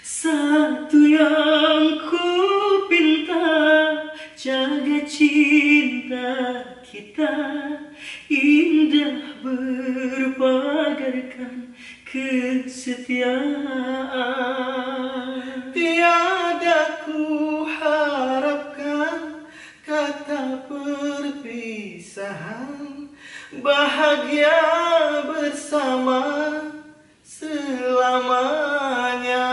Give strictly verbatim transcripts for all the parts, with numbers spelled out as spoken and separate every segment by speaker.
Speaker 1: Satu yang ku pinta, jaga cinta kita, indah berpagarkan kesetiaan.
Speaker 2: Tiada ku harapkan kata perpisahan, bahagia bersama selamanya.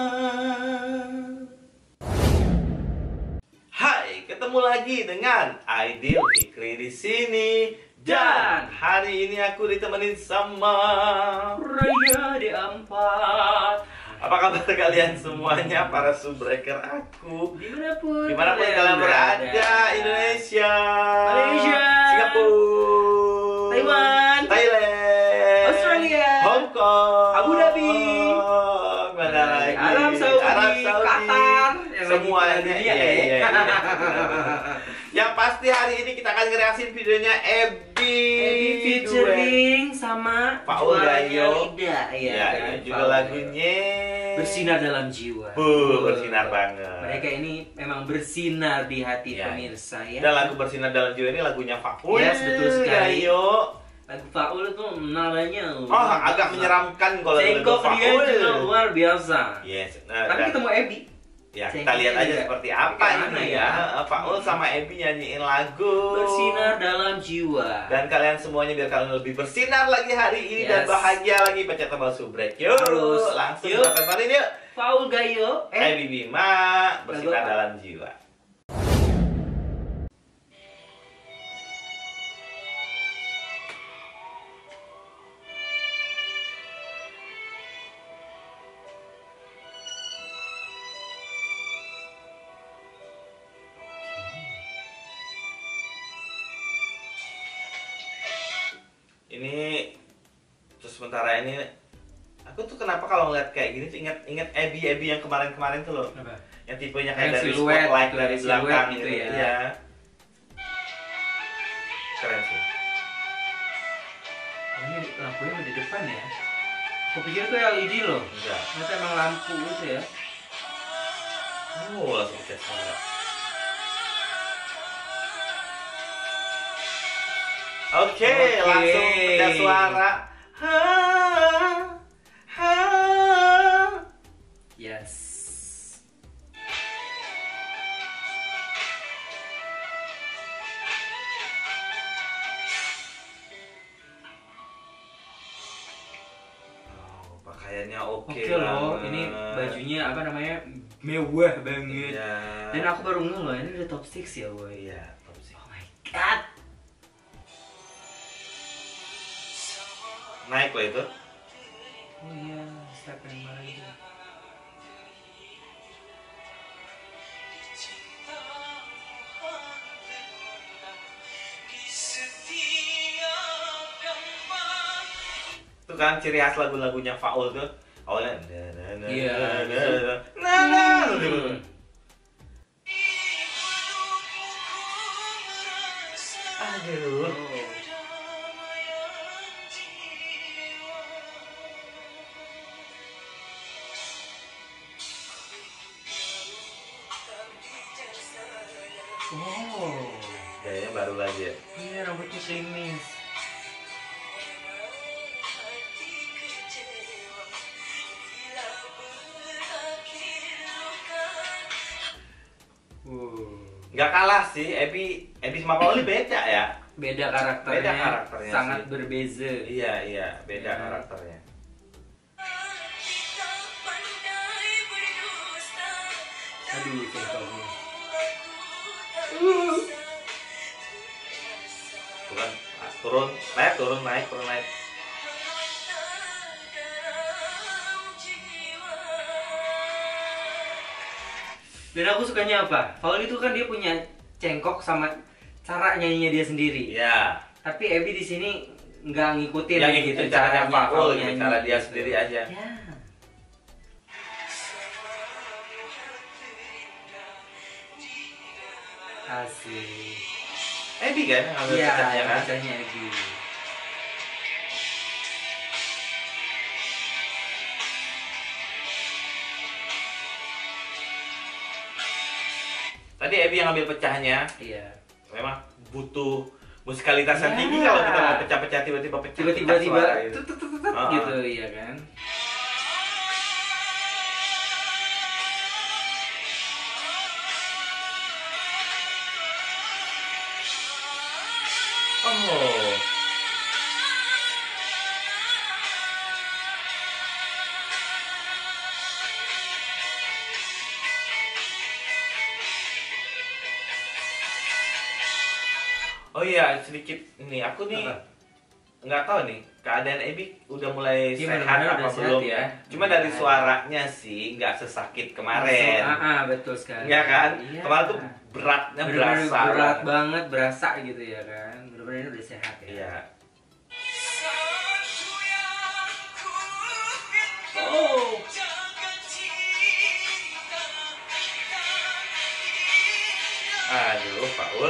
Speaker 2: Hai, ketemu lagi dengan Aidil Fikri di sini. Dan hari ini aku ditemenin sama
Speaker 1: Raya di empat.
Speaker 2: apa kabar kalian semuanya, para subbreaker aku
Speaker 1: Dimanapun,
Speaker 2: dimanapun kalian berada, Indonesia,
Speaker 1: Malaysia,
Speaker 2: Singapura,
Speaker 1: Taiwan,
Speaker 2: Thailand,
Speaker 1: Australia,
Speaker 2: Hong Kong,
Speaker 1: Abu Dhabi,
Speaker 2: mana lagi?
Speaker 1: Arab Saudi,
Speaker 2: Arab Saudi,
Speaker 1: Qatar, yang
Speaker 2: semuanya.
Speaker 1: lagi
Speaker 2: Iya,
Speaker 1: dunia,
Speaker 2: iya,
Speaker 1: ya.
Speaker 2: iya. Yang pasti hari ini kita akan ngereaksiin videonya Ebi,
Speaker 1: Ebi featuring sama
Speaker 2: Paul
Speaker 1: juaranya
Speaker 2: Gayo.
Speaker 1: Lida, ya,
Speaker 2: Ya,
Speaker 1: kan?
Speaker 2: ya, juga
Speaker 1: Paul
Speaker 2: lagunya
Speaker 1: Bersinar Dalam Jiwa.
Speaker 2: Uh, bersinar banget.
Speaker 1: Mereka ini memang bersinar di hati
Speaker 2: Ya.
Speaker 1: pemirsa, ya.
Speaker 2: Dan lagu Bersinar Dalam Jiwa ini lagunya Faul.
Speaker 1: Yes, betul sekali.
Speaker 2: Gayo.
Speaker 1: Lagu Faul itu nadanya
Speaker 2: Oh, agak menyeramkan kalau lagu
Speaker 1: Cengkok dia
Speaker 2: Faul.
Speaker 1: juga luar biasa.
Speaker 2: Yes. Nah,
Speaker 1: Tapi
Speaker 2: dan-
Speaker 1: ketemu Ebi.
Speaker 2: ya, kita
Speaker 1: Cengkok
Speaker 2: lihat aja
Speaker 1: juga.
Speaker 2: seperti apa
Speaker 1: Bagaimana
Speaker 2: ini
Speaker 1: ya?
Speaker 2: ya. Faul sama Ebi nyanyiin lagu
Speaker 1: Bersinar Dalam Jiwa.
Speaker 2: Dan kalian semuanya biar kalian lebih bersinar lagi hari ini dan
Speaker 1: Yes.
Speaker 2: bahagia lagi, pencet tombol subrek. Yuk,
Speaker 1: Harus.
Speaker 2: langsung
Speaker 1: Yuk.
Speaker 2: kita tontonin yuk.
Speaker 1: Paul Gayo. Eh,
Speaker 2: Ebi Bima, Bersinar
Speaker 1: Lagu apa?
Speaker 2: Dalam Jiwa. Ini terus sementara ini aku tuh kenapa kalau ngeliat kayak gini tuh inget inget Ebi Ebi yang kemarin-kemarin tuh loh,
Speaker 1: apa?
Speaker 2: yang tipenya kayak
Speaker 1: Yang
Speaker 2: dari
Speaker 1: siluet
Speaker 2: spotlight
Speaker 1: gitu,
Speaker 2: dari
Speaker 1: siluet
Speaker 2: belakang
Speaker 1: gitu
Speaker 2: gitu
Speaker 1: ya.
Speaker 2: ya. Keren sih.
Speaker 1: Ini lampunya di depan ya. Aku pikir itu L E D loh.
Speaker 2: Enggak.
Speaker 1: Ternyata emang lampu gitu ya.
Speaker 2: Oh, langsung cek suara. Oke,
Speaker 1: Oke.
Speaker 2: langsung pecah suara. Ha, ha.
Speaker 1: Yes.
Speaker 2: Oh, pakaiannya oke
Speaker 1: Oke loh,
Speaker 2: banget.
Speaker 1: ini bajunya apa namanya? Mewah banget.
Speaker 2: Iya.
Speaker 1: Dan aku baru ngeh loh, ini udah top enam ya, boy.
Speaker 2: Iya, top sih.
Speaker 1: Oh my god.
Speaker 2: Naik loh itu.
Speaker 1: Oh iya, step yang kemarin itu.
Speaker 2: Itu kan ciri khas lagu-lagunya Faul tuh. Awalnya
Speaker 1: Iya.
Speaker 2: nah, nah,
Speaker 1: Hmm.
Speaker 2: Aduh.
Speaker 1: Oh. Oh.
Speaker 2: Kayaknya baru lagi ya.
Speaker 1: Iya, rambutnya klimis. Uh.
Speaker 2: Nggak kalah sih, Ebi Ebi sama Pauli beda ya.
Speaker 1: Beda karakternya,
Speaker 2: Beda karakternya
Speaker 1: sangat
Speaker 2: sih.
Speaker 1: berbeza.
Speaker 2: Iya iya, beda
Speaker 1: Iya.
Speaker 2: karakternya.
Speaker 1: Aduh, cengkoknya.
Speaker 2: Tuh kan, ah, turun, naik, turun, naik, turun, naik.
Speaker 1: Dan aku sukanya apa? Paul itu kan dia punya cengkok sama cara nyanyinya dia sendiri.
Speaker 2: Iya.
Speaker 1: Tapi Ebi di sini nggak ngikutin
Speaker 2: Yang
Speaker 1: gitu
Speaker 2: ngikutin caranya Paul,
Speaker 1: Paul
Speaker 2: gitu,
Speaker 1: nyanyi
Speaker 2: cara dia
Speaker 1: gitu.
Speaker 2: sendiri aja.
Speaker 1: Ya. Asik.
Speaker 2: Ebi kan yang ngambil
Speaker 1: Iya,
Speaker 2: cicaknya kan?
Speaker 1: bacanya Ebi.
Speaker 2: Tadi Ebi yang ambil pecahnya.
Speaker 1: Iya.
Speaker 2: Memang butuh musikalitas yang
Speaker 1: Ya.
Speaker 2: tinggi kalau kita mau pecah-pecah tiba-tiba pecah.
Speaker 1: Tiba-tiba
Speaker 2: pecah
Speaker 1: tiba
Speaker 2: suara gitu.
Speaker 1: tut, tut, tut, tut,
Speaker 2: Uh-uh.
Speaker 1: gitu, iya kan.
Speaker 2: Oh. Oh iya, sedikit ini aku nih
Speaker 1: Apa?
Speaker 2: nggak tahu nih keadaan Ebi udah mulai
Speaker 1: Iya,
Speaker 2: sehat
Speaker 1: benar-benar
Speaker 2: apa
Speaker 1: udah sehat
Speaker 2: belum
Speaker 1: ya.
Speaker 2: ya. Cuma dari
Speaker 1: Iya.
Speaker 2: suaranya sih nggak sesakit
Speaker 1: Langsung,
Speaker 2: kemarin.
Speaker 1: ah, ah, betul sekali.
Speaker 2: Iya kan?
Speaker 1: Iya.
Speaker 2: Kemarin tuh beratnya
Speaker 1: Bener-bener
Speaker 2: berasa.
Speaker 1: berat
Speaker 2: banget.
Speaker 1: banget, berasa gitu ya kan. Bener-bener ini udah sehat ya.
Speaker 2: Iya.
Speaker 1: Oh.
Speaker 2: Aduh, Paul.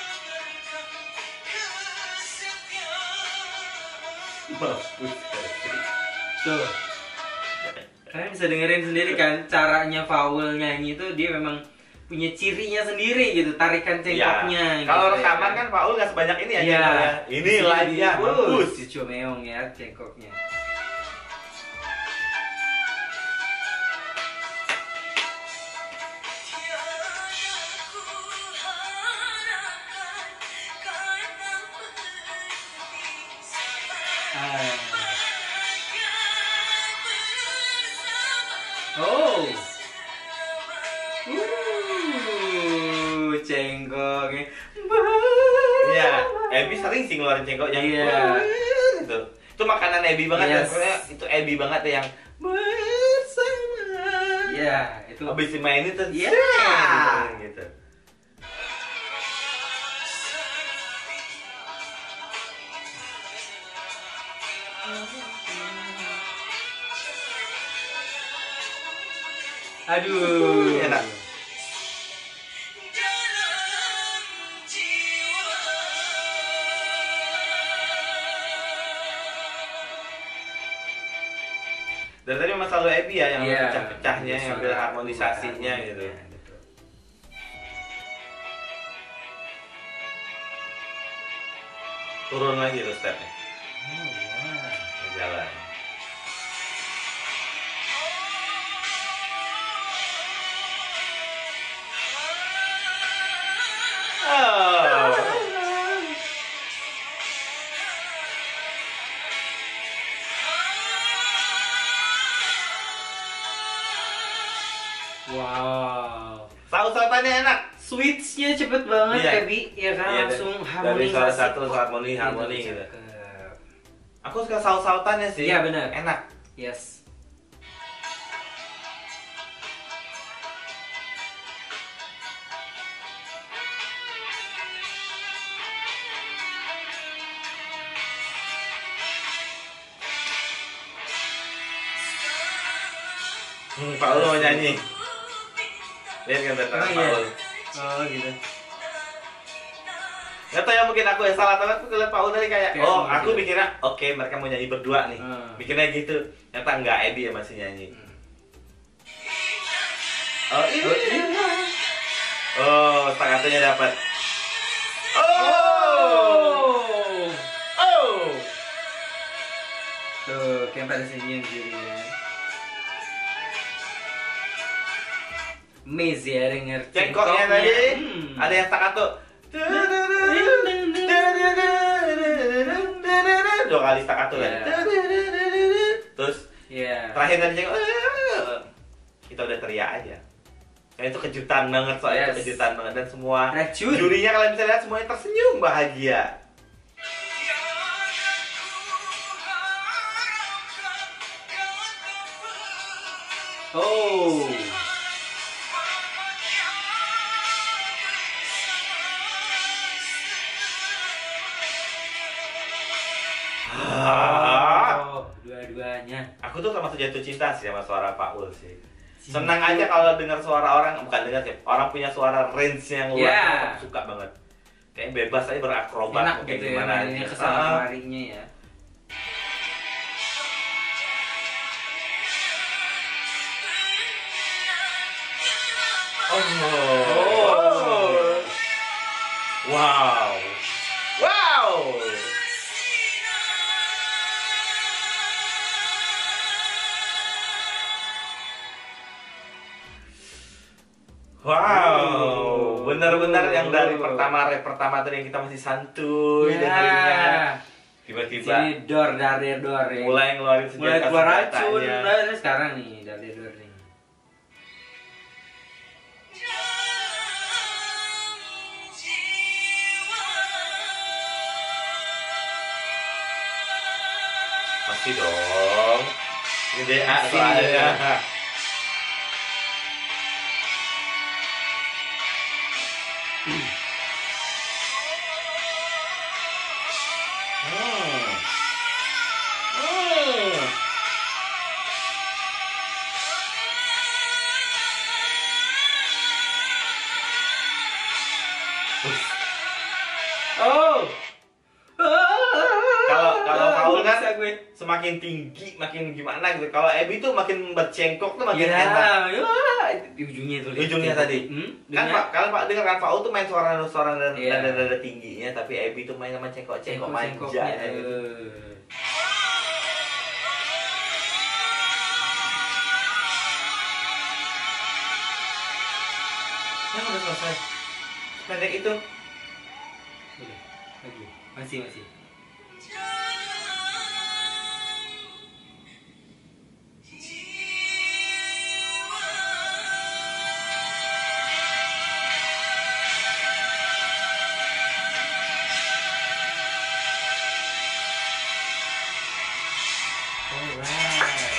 Speaker 2: Mampus.
Speaker 1: Tuh. Kalian bisa dengerin sendiri kan caranya Faul nyanyi itu dia memang punya cirinya sendiri gitu, tarikan cengkoknya.
Speaker 2: Iya. Kalau
Speaker 1: gitu,
Speaker 2: rekaman
Speaker 1: ya
Speaker 2: kan Paul nggak sebanyak ini ya.
Speaker 1: Iya.
Speaker 2: cengkoknya. Ini live-nya, mampus.
Speaker 1: Cucu meong ya cengkoknya. Ah. Oh. Uh, cengkoknya.
Speaker 2: Iya, Ebi sering sih ngeluarin cengkoknya.
Speaker 1: Iya.
Speaker 2: Itu. Itu makanan Ebi banget ya.
Speaker 1: Yes.
Speaker 2: Pokoknya itu Ebi banget ya yang bersama.
Speaker 1: Iya, itu.
Speaker 2: Habis dimainin tuh.
Speaker 1: Iya.
Speaker 2: gitu, gitu.
Speaker 1: Aduh.
Speaker 2: Enak. Dari tadi memang selalu Ebi ya yang
Speaker 1: Iya.
Speaker 2: pecah-pecahnya, yang ambil harmonisasinya gitu.
Speaker 1: Iya, betul.
Speaker 2: Turun lagi tuh stepnya.
Speaker 1: Oh, wow.
Speaker 2: Jalan. Oh.
Speaker 1: Wow.
Speaker 2: Saut-sautannya enak.
Speaker 1: Switch-nya cepet banget
Speaker 2: Iya.
Speaker 1: ya, Bi. Ya kan,
Speaker 2: Iya,
Speaker 1: langsung
Speaker 2: dari
Speaker 1: harmonisasi.
Speaker 2: suara satu ke harmoni
Speaker 1: Itu
Speaker 2: harmoni gitu.
Speaker 1: cakep.
Speaker 2: Aku suka saut-sautannya sih.
Speaker 1: Iya, benar.
Speaker 2: Enak.
Speaker 1: Yes.
Speaker 2: Hmm, Paul mau nyanyi. Lihat kan tangan
Speaker 1: Oh, iya.
Speaker 2: Paul.
Speaker 1: Oh, gitu.
Speaker 2: Gak tau ya, mungkin aku yang salah banget. Aku lihat Paul tadi kayak,
Speaker 1: Kayak
Speaker 2: oh
Speaker 1: gitu.
Speaker 2: aku mikirnya, oke mereka mau nyanyi berdua nih.
Speaker 1: Hmm.
Speaker 2: Mikirnya gitu. Ternyata enggak, Ebi yang masih nyanyi.
Speaker 1: Hmm.
Speaker 2: Oh iya. Oh, stacatonya dapat. Oh. Oh.
Speaker 1: Tuh, kayak pada senyum jadi ya. Miz ya denger
Speaker 2: Cengkoknya tadi
Speaker 1: Hmm.
Speaker 2: ada yang staccato. Dua kali staccato kan.
Speaker 1: Iya.
Speaker 2: Terus
Speaker 1: Iya.
Speaker 2: terakhir tadi cengkok. Kita udah teriak aja. Nah, itu kejutan banget soalnya,
Speaker 1: Yes.
Speaker 2: itu kejutan banget dan semua
Speaker 1: Racun.
Speaker 2: jurinya kalian bisa lihat semuanya tersenyum bahagia.
Speaker 1: Oh.
Speaker 2: Ah.
Speaker 1: Oh, dua-duanya.
Speaker 2: Aku tuh termasuk jatuh cinta sih sama suara Paul sih.
Speaker 1: Cinta.
Speaker 2: Senang aja kalau dengar suara orang, bukan dengar sih, orang punya suara range yang luas,
Speaker 1: Yeah.
Speaker 2: aku suka banget. Kayak bebas aja berakrobat
Speaker 1: Enak
Speaker 2: mau kayak
Speaker 1: gitu ya,
Speaker 2: gimana
Speaker 1: mainnya
Speaker 2: aja.
Speaker 1: kesana
Speaker 2: Ah.
Speaker 1: kemarinya ya.
Speaker 2: Oh.
Speaker 1: Oh.
Speaker 2: Wow. Wow. Wow, benar-benar yang dari pertama rap pertama tadi yang kita masih santuy
Speaker 1: Ya.
Speaker 2: dengerinnya, tiba-tiba
Speaker 1: Jadi dor dari dor ya.
Speaker 2: mulai ngeluarin
Speaker 1: Mulai
Speaker 2: senjata
Speaker 1: keluar racun.
Speaker 2: senjatanya.
Speaker 1: Nah, ini sekarang nih dari dor nih.
Speaker 2: Masih dong. Ini D A
Speaker 1: Masih,
Speaker 2: soalnya.
Speaker 1: ya.
Speaker 2: Hmm. Hmm.
Speaker 1: Oh.
Speaker 2: Kalau kalau Paul kan
Speaker 1: Bisa gue.
Speaker 2: semakin tinggi makin gimana gitu. Kalau Abby tuh makin bercengkok tuh makin
Speaker 1: Ya,
Speaker 2: enak.
Speaker 1: ya, di ujungnya tuh.
Speaker 2: Di ujungnya tadi.
Speaker 1: Hmm?
Speaker 2: Kan
Speaker 1: Dengar?
Speaker 2: Pak, kalau Pak dengar kan Paul tuh main suara suara dan
Speaker 1: Iya.
Speaker 2: nada nada tingginya, tapi Abby tuh main sama cengkok-cengkok
Speaker 1: Cengkok-cengkoknya,
Speaker 2: manja gitu.
Speaker 1: eh.
Speaker 2: Ya udah selesai. Pendek itu.
Speaker 1: Udah, lagi. Masih, masih. Alright.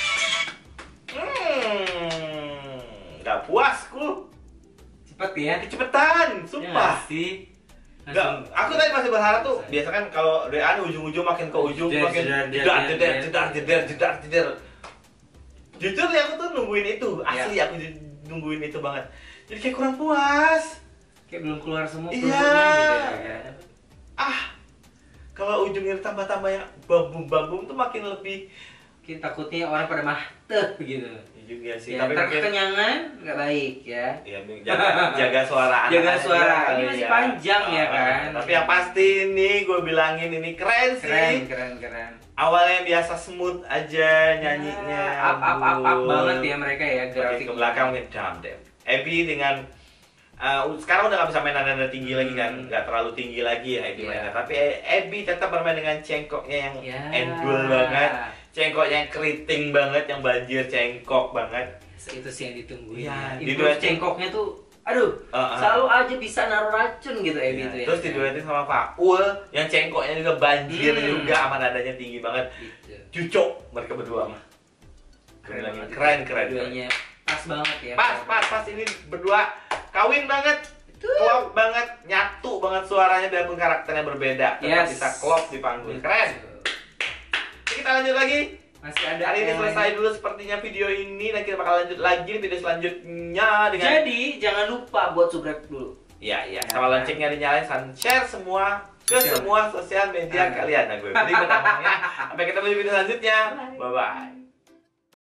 Speaker 2: Hmm, nggak puasku.
Speaker 1: Cepet ya.
Speaker 2: Kecepetan,
Speaker 1: Ya
Speaker 2: sumpah.
Speaker 1: nggak sih.
Speaker 2: Nggak,
Speaker 1: Langsung-
Speaker 2: aku tadi masih berharap tuh, biasa kan kalau D A ujung-ujung makin ke ujung
Speaker 1: Jedar,
Speaker 2: makin
Speaker 1: jedar,
Speaker 2: jedar
Speaker 1: jedar,
Speaker 2: jedar
Speaker 1: jedar.
Speaker 2: jedar jedar jedar jedar. Jujur nih aku tuh nungguin itu, asli
Speaker 1: Ya.
Speaker 2: aku ju- nungguin itu banget. Jadi kayak kurang puas.
Speaker 1: Kayak belum keluar semua
Speaker 2: Iya.
Speaker 1: produknya gitu ya.
Speaker 2: Ah, kalau ujungnya tambah-tambah yang bambum-bambum tuh makin lebih.
Speaker 1: Mungkin takutnya orang pada mahteh begitu.
Speaker 2: Ya juga sih,
Speaker 1: Ya,
Speaker 2: tapi
Speaker 1: ntar
Speaker 2: mungkin
Speaker 1: kekenyangan nggak baik ya.
Speaker 2: ya jaga, jaga suara anak.
Speaker 1: Jaga suara. Ini masih panjang ya
Speaker 2: Ah,
Speaker 1: kan?
Speaker 2: Tapi yang pasti ini gue bilangin ini keren sih.
Speaker 1: Keren, keren, keren.
Speaker 2: Awalnya biasa smooth aja nyanyinya.
Speaker 1: Ya, up, up, up, up
Speaker 2: ampun.
Speaker 1: banget ya mereka ya
Speaker 2: Makin
Speaker 1: grafik
Speaker 2: ke belakang nih jam deh. Abby dengan uh, sekarang udah nggak bisa main nada tinggi lagi kan,
Speaker 1: Hmm.
Speaker 2: nggak terlalu tinggi lagi ya Abby
Speaker 1: Iya.
Speaker 2: mainnya. Tapi Abby tetap bermain dengan cengkoknya yang
Speaker 1: Ya.
Speaker 2: endul banget, cengkoknya yang keriting banget, yang banjir cengkok banget.
Speaker 1: Itu sih yang ditungguin.
Speaker 2: Iya,
Speaker 1: Ya,
Speaker 2: di
Speaker 1: improve
Speaker 2: duet-
Speaker 1: cengkoknya tuh, aduh,
Speaker 2: Uh, uh.
Speaker 1: selalu aja bisa naruh racun gitu Ebi
Speaker 2: Ya,
Speaker 1: tuh ya.
Speaker 2: terus diduetin sama Faul yang cengkoknya juga banjir
Speaker 1: Hmm.
Speaker 2: juga, sama nadanya tinggi banget.
Speaker 1: Gitu.
Speaker 2: Cucok mereka berdua mah.
Speaker 1: Keren
Speaker 2: Keren,
Speaker 1: banget.
Speaker 2: keren, keren.
Speaker 1: Duanya pas banget ya.
Speaker 2: Pas, pas, pas ini berdua kawin banget. Klop banget, nyatu banget suaranya biarpun karakternya berbeda. Tetap
Speaker 1: Yes.
Speaker 2: bisa klop di panggung. Keren. Oke, kita lanjut lagi.
Speaker 1: Masih ada
Speaker 2: Hari ini
Speaker 1: yang
Speaker 2: selesai
Speaker 1: lain.
Speaker 2: dulu sepertinya video ini, dan kita bakal lanjut lagi di video selanjutnya dengan
Speaker 1: Jadi jangan lupa buat subscribe dulu.
Speaker 2: ya ya
Speaker 1: Ya,
Speaker 2: sama
Speaker 1: kan?
Speaker 2: loncengnya dinyalain dan share semua ke
Speaker 1: Sosial.
Speaker 2: semua sosial media
Speaker 1: Ah.
Speaker 2: kalian. Nah, gue beri ngomongnya. Sampai ketemu di video selanjutnya.
Speaker 1: Bye.
Speaker 2: Bye bye.